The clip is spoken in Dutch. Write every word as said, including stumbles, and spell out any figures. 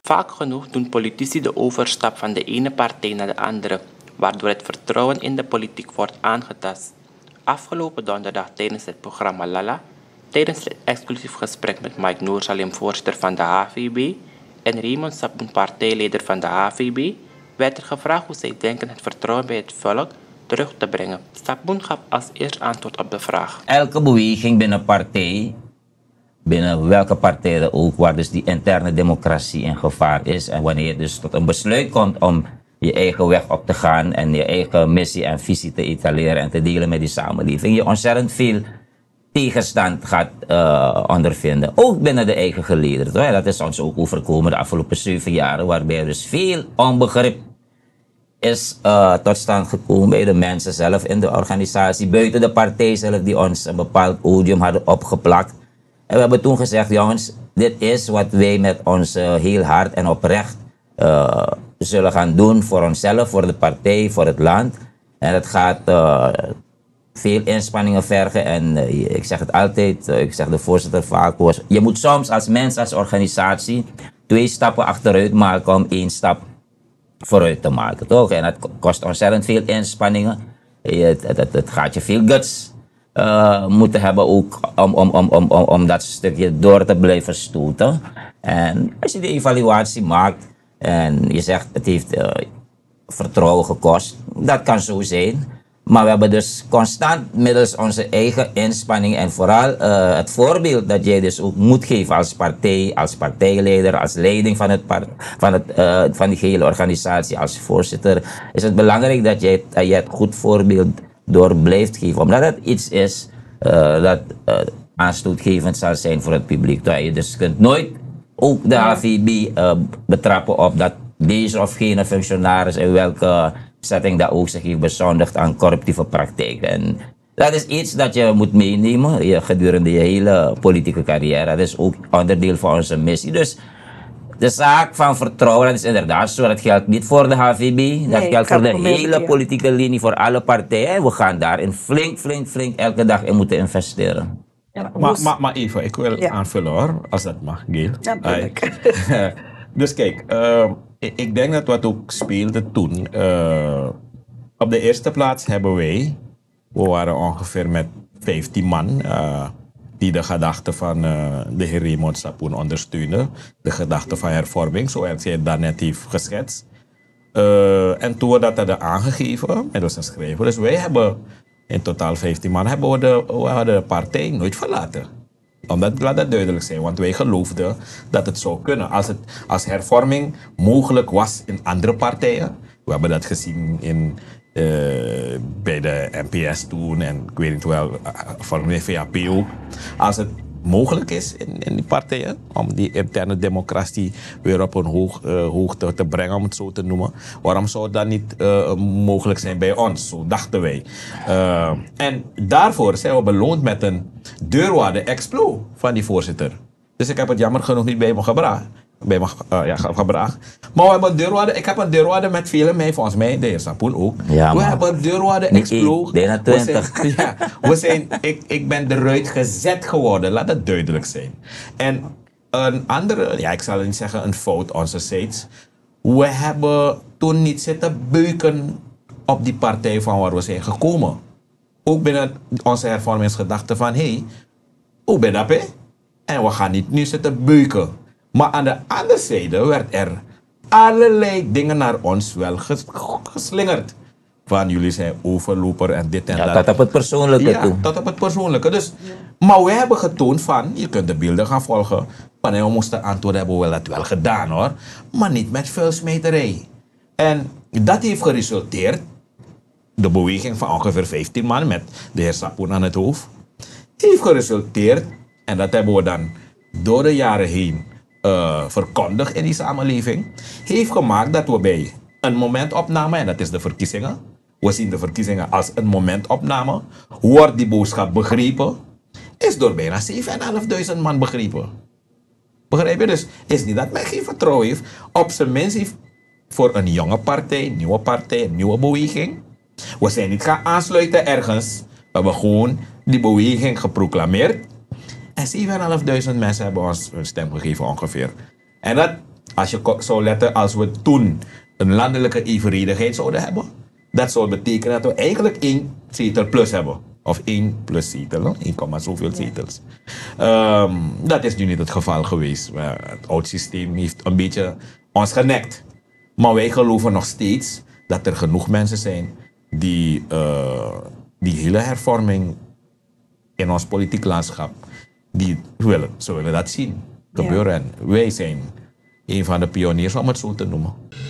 Vaak genoeg doen politici de overstap van de ene partij naar de andere, waardoor het vertrouwen in de politiek wordt aangetast. Afgelopen donderdag tijdens het programma Lala, tijdens het exclusief gesprek met Mike Noorsalim, voorzitter van de H V B, en Raymond Sapun, partijleider van de H V B, werd er gevraagd hoe zij denken het vertrouwen bij het volk terug te brengen. Sapun gaf als eerst antwoord op de vraag. Elke beweging binnen partij, binnen welke partij er ook, waar dus die interne democratie in gevaar is, en wanneer je dus tot een besluit komt om je eigen weg op te gaan en je eigen missie en visie te etaleren en te delen met die samenleving, je ontzettend veel tegenstand gaat uh, ondervinden. Ook binnen de eigen gelederen. Dat is ons ook overkomen de afgelopen zeven jaren, waarbij dus veel onbegrip is uh, tot stand gekomen bij de mensen zelf in de organisatie, buiten de partij zelf, die ons een bepaald odium hadden opgeplakt. En we hebben toen gezegd, jongens, dit is wat wij met ons uh, heel hard en oprecht uh, zullen gaan doen voor onszelf, voor de partij, voor het land. En het gaat uh, veel inspanningen vergen en uh, ik zeg het altijd, uh, ik zeg de voorzitter vaak, je moet soms als mens, als organisatie, twee stappen achteruit maken om één stap vooruit te maken, toch? En het kost ontzettend veel inspanningen. Het, het, het, het gaat je veel guts uh, moeten hebben ook om, om, om, om, om, om dat stukje door te blijven stoten. En als je de evaluatie maakt en je zegt het heeft uh, vertrouwen gekost, dat kan zo zijn. Maar we hebben dus constant middels onze eigen inspanning en vooral uh, het voorbeeld dat jij dus ook moet geven als partij, als partijleider, als leiding van, het par van, het, uh, van die hele organisatie, als voorzitter, is het belangrijk dat jij uh, je het goed voorbeeld door blijft geven. Omdat het iets is uh, dat uh, aanstootgevend zal zijn voor het publiek. Dat je dus kunt nooit ook de H V B uh, betrappen op dat deze of gene functionaris in welke setting dat ook zich heeft bezondigd aan corruptieve praktijken. En dat is iets dat je moet meenemen je, gedurende je hele politieke carrière. Dat is ook onderdeel van onze missie. Dus de zaak van vertrouwen, dat is inderdaad zo. Dat geldt niet voor de H V B. Dat Nee, geldt voor de hele politieke politieke linie, voor alle partijen. En we gaan daarin flink, flink, flink elke dag in moeten investeren. Ja, Maar, moest- maar, maar even, ik wil Ja. aanvullen hoor, als dat mag, Gail. Ja, tuurlijk. Ai. Dus kijk, uh, ik, ik denk dat wat ook speelde toen. Uh, op de eerste plaats hebben wij, we waren ongeveer met vijftien man, uh, die de gedachte van uh, de heer Raymond Sapun ondersteunden. De gedachte van hervorming, zoals hij daarnet heeft geschetst. Uh, en toen we dat hadden aangegeven, middels een schrijver. Dus wij hebben in totaal vijftien man, hebben we de, we hadden de partij nooit verlaten. Omdat, laat dat duidelijk zijn, want wij geloofden dat het zou kunnen. Als, het, als hervorming mogelijk was in andere partijen. We hebben dat gezien in, uh, bij de N P S toen en ik weet niet wel, uh, van de V A P ook. Als het mogelijk is in, in die partijen om die interne democratie weer op een hoog, uh, hoogte te brengen, om het zo te noemen. Waarom zou dat niet uh, mogelijk zijn bij ons? Zo dachten wij. Uh, en daarvoor zijn we beloond met een deurwaarde explo van die voorzitter. Dus ik heb het jammer genoeg niet bij me gebracht. Bij me uh, ja, ge- gebracht. Maar we hebben een deurwaarde, ik heb een deurwaarde met vele mij, volgens mij, de heer Sapun ook. Ja, we man. hebben een deurwaarde Niet explo. één, bijna We zijn- twintig. ja, we zijn, ik, ik ben eruit gezet geworden, laat dat duidelijk zijn. En een andere, ja ik zal niet zeggen een fout onzijds. We hebben toen niet zitten beuken op die partij van waar we zijn gekomen. Ook binnen onze hervormingsgedachte van, hé, hey, hoe ben dat, hè? En we gaan niet nu zitten beuken. Maar aan de andere zijde werd er allerlei dingen naar ons wel ges- geslingerd. Van jullie zijn overloper en dit en Ja, dat. tot op het persoonlijke Ja, toe. tot op het persoonlijke. Dus, maar we hebben getoond van, je kunt de beelden gaan volgen. Wanneer we moesten antwoorden, hebben we dat wel gedaan hoor. Maar niet met vuilsmijterij. En dat heeft geresulteerd, de beweging van ongeveer vijftien man met de heer Sapun aan het hoofd, heeft geresulteerd, en dat hebben we dan door de jaren heen uh, verkondigd in die samenleving, heeft gemaakt dat we bij een momentopname, en dat is de verkiezingen, we zien de verkiezingen als een momentopname, wordt die boodschap begrepen, is door bijna zevenduizend man begrepen. Begrijp je? Dus is niet dat men geen vertrouwen heeft, op zijn minst heeft voor een jonge partij, nieuwe partij, een nieuwe beweging. We zijn niet gaan aansluiten ergens. We hebben gewoon die beweging geproclameerd. En zevenduizend mensen hebben ons hun stem gegeven ongeveer. En dat Als je ko- zou letten, als we toen een landelijke evenredigheid zouden hebben, dat zou betekenen dat we eigenlijk één zetel plus hebben. Of één plus zetel, no? één komma zoveel zetels. Ehm, dat is nu niet het geval geweest. Maar het oud systeem heeft een beetje ons genekt. Maar wij geloven nog steeds dat er genoeg mensen zijn die eh, die hele hervorming in ons politiek landschap, die willen, ze willen dat zien gebeuren. En wij zijn een van de pioniers, om het zo te noemen.